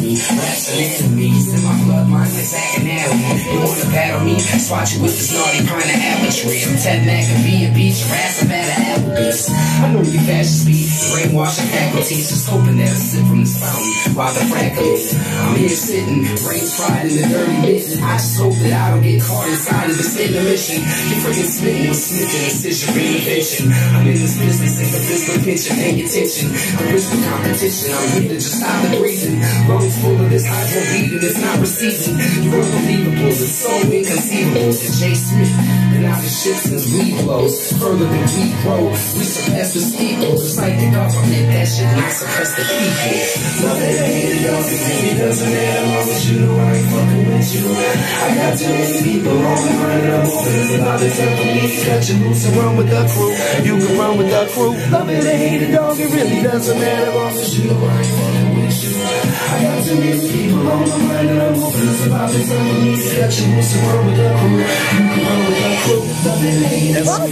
me. Raps and enemies in my bloodline is acting at me. You wanna battle me? Spot you with this naughty pint of apple tree. I'm Ted McAfee and beat your ass up at an Applebee's. I know you fashion speed, brainwashing faculties, just hoping that I sip from this fountain while the fractals. I'm here sitting, brains fried in the dirty mitten. I just hope that I don't get caught inside of this intermission. You freaking smitten with Smith and incision reinvention. I'm in this business and the physical picture, pay attention. I'm rich for competition, I'm here to just stop the breathing. Lungs full of this hydro beating, it's not receiving. You're unbelievable, it's so inconceivable. To Jay Smith, and now the shit since we blows further than we grow. We surpass the people, just like the government. That shit not suppress the people. Love it, hate it, don't think it doesn't matter. Long as you know I ain't fucking with you. I got too many people on the grind, I'm open. It's about the time for me to cut you loose and run with the crew. You can run with the crew. Love it, hate it, dog, it really doesn't matter. Long as you know I ain't fucking with you. I got too many people on the grind, I'm open. It's about the time for me to cut you loose and run with the crew. You can run with the crew. Love it, hate it.